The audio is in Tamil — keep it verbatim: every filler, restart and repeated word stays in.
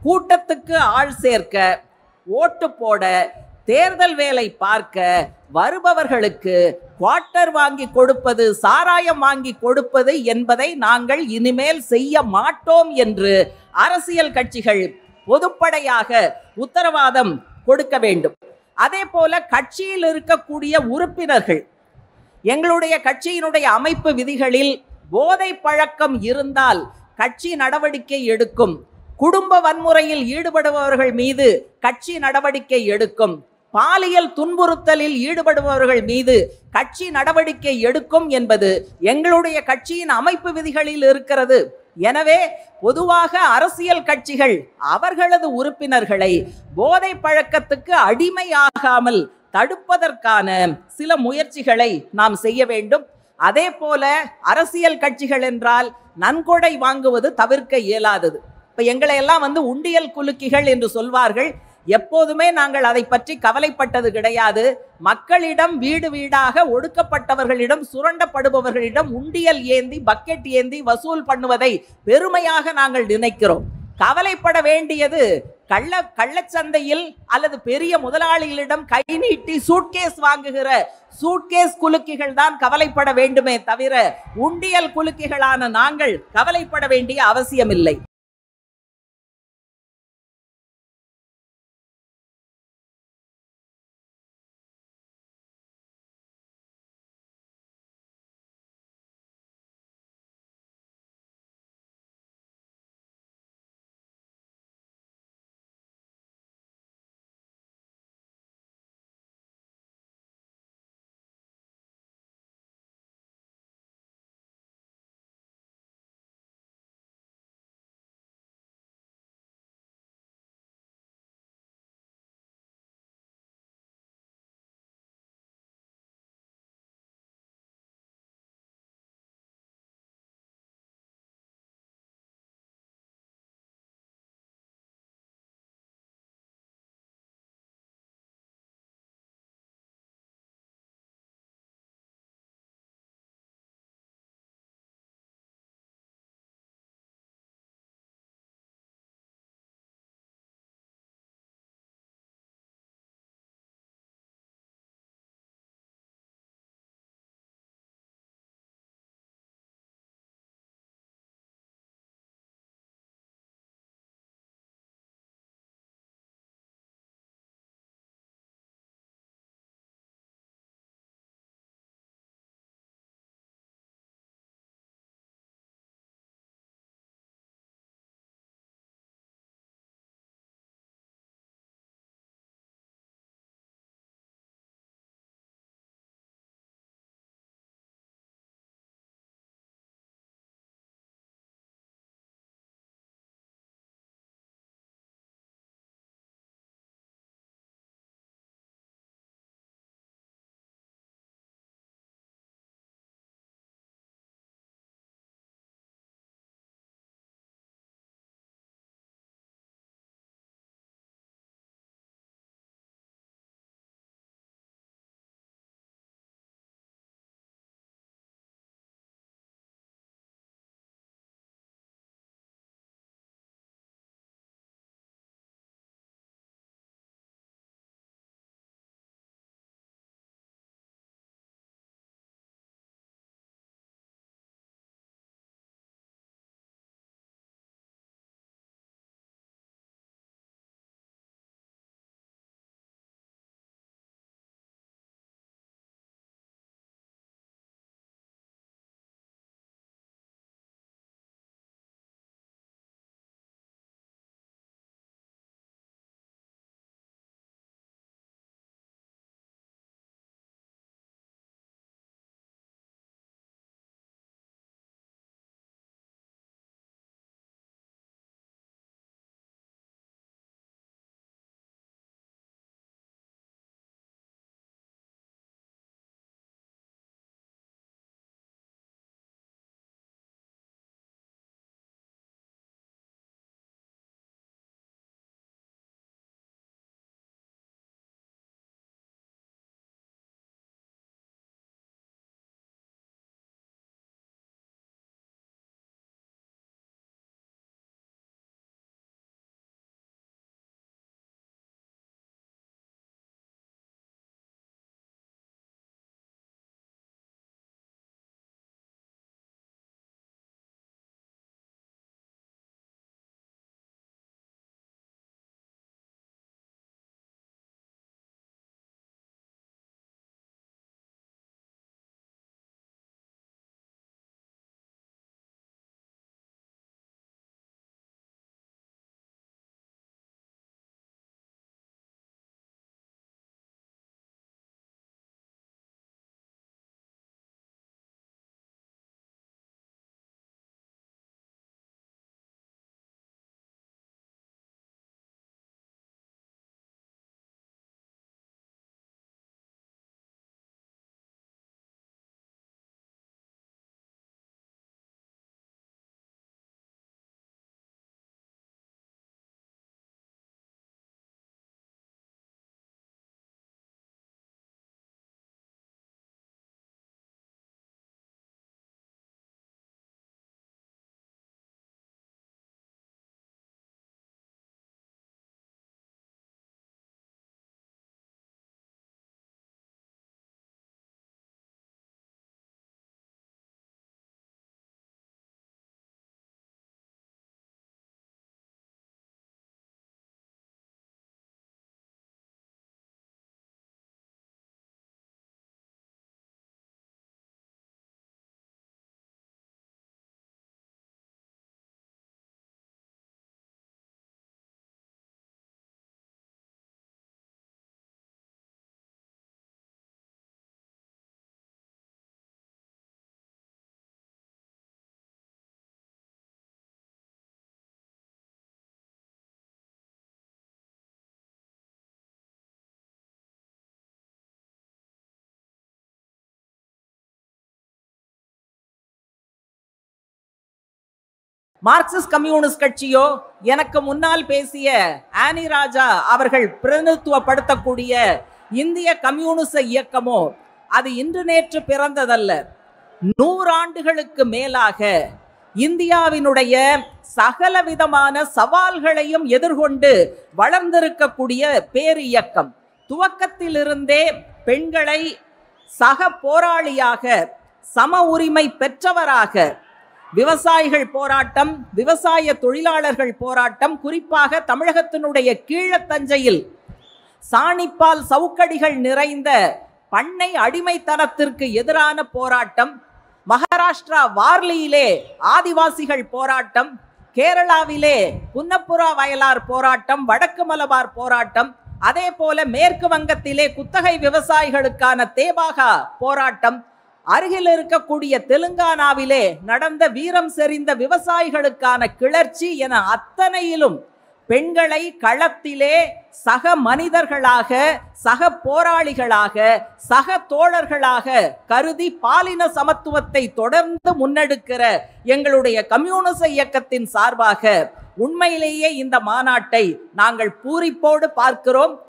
கூட்டத்துக்கு ஆள் சேர்க்க, ஓட்டு போட, தேர்தல் வேலை பார்க்க வருபவர்களுக்கு குவார்ட்டர் வாங்கி கொடுப்பது, சாராயம் வாங்கி கொடுப்பது என்பதை நாங்கள் இனிமேல் செய்ய மாட்டோம் என்று அரசியல் கட்சிகள் பொதுப்படையாக உத்தரவாதம் கொடுக்க வேண்டும். அதே போல கட்சியில் இருக்கக்கூடிய உறுப்பினர்கள், எங்களுடைய கட்சியினுடைய அமைப்பு விதிகளில் போதை பழக்கம் இருந்தால் கட்சி நடவடிக்கை எடுக்கும், குடும்ப வன்முறையில் ஈடுபடுபவர்கள் மீது கட்சி நடவடிக்கை எடுக்கும், பாலியல் துன்புறுத்தலில் ஈடுபடுபவர்கள் மீது கட்சி நடவடிக்கை எடுக்கும் என்பது எங்களுடைய கட்சியின் அமைப்பு விதிகளில் இருக்கிறது. எனவே பொதுவாக அரசியல் கட்சிகள் அவர்களது உறுப்பினர்களை போதை பழக்கத்துக்கு அடிமையாகாமல் தடுப்பதற்கான சில முயற்சிகளை நாம் செய்ய வேண்டும். அதே போல அரசியல் கட்சிகள் என்றால் நன்கொடை வாங்குவது தவிர்க்க இயலாதது. இப்ப எங்களை எல்லாம் வந்து உண்டியல் குலுக்கிகள் என்று சொல்வார்கள். எப்போதுமே நாங்கள் அதை பற்றி கவலைப்பட்டது கிடையாது. மக்களிடம் வீடு வீடாக ஒடுக்கப்பட்டவர்களிடம் சுரண்டப்படுபவர்களிடம் உண்டியல் ஏந்தி பக்கெட் ஏந்தி வசூல் பண்ணுவதை பெருமையாக நாங்கள் நினைக்கிறோம். கவலைப்பட வேண்டியது கள்ள கள்ளச்சந்தையில் அல்லது பெரிய முதலாளிகளிடம் கை நீட்டி சூட்கேஸ் வாங்குகிற சூட்கேஸ் குலுக்கிகள் தான் கவலைப்பட வேண்டுமே தவிர உண்டியல் குலுக்கிகளான நாங்கள் கவலைப்பட வேண்டிய அவசியமில்லை. மார்க்சிஸ்ட் கம்யூனிஸ்ட் கட்சியோ, எனக்கு முன்னால் பேசிய ஆனி ராஜா அவர்கள் பிரதிநிதித்துவப்படுத்தக்கூடிய இந்திய கம்யூனிச இயக்கமோ அது இன்று நேற்று பிறந்ததல்ல. நூறாண்டுகளுக்கு மேலாக இந்தியாவினுடைய சகல விதமான சவால்களையும் எதிர்கொண்டு வளர்ந்திருக்கக்கூடிய பேர் இயக்கம். துவக்கத்திலிருந்தே பெண்களை சக போராளியாக, சம உரிமை பெற்றவராக, விவசாயிகள் போராட்டம், விவசாய தொழிலாளர்கள் போராட்டம், குறிப்பாக தமிழகத்தினுடைய கீழத்தஞ்சையில் சாணிப்பால் சவுக்கடிகள் நிறைந்த பண்ணை அடிமைத்தனத்திற்கு எதிரான போராட்டம், மகாராஷ்டிரா வார்லியிலே ஆதிவாசிகள் போராட்டம், கேரளாவிலே புன்னப்புரா வயலார் போராட்டம், வடக்கு மலபார் போராட்டம், அதே போல மேற்கு வங்கத்திலே குத்தகை விவசாயிகளுக்கான தேபாகா போராட்டம், அருகில் இருக்கக்கூடிய தெலுங்கானாவிலே நடந்த வீரம் செறிந்த விவசாயிகளுக்கான கிளர்ச்சி என அத்தனையிலும் பெண்களை களத்திலே சக மனிதர்களாக, சக போராளிகளாக, சக தோழர்களாக கருதி பாலின சமத்துவத்தை தொடர்ந்து முன்னெடுக்கிற எங்களுடைய கம்யூனிச இயக்கத்தின் சார்பாக உண்மையிலேயே இந்த மாநாட்டை நாங்கள் பூரிப்போடு பார்க்கிறோம்.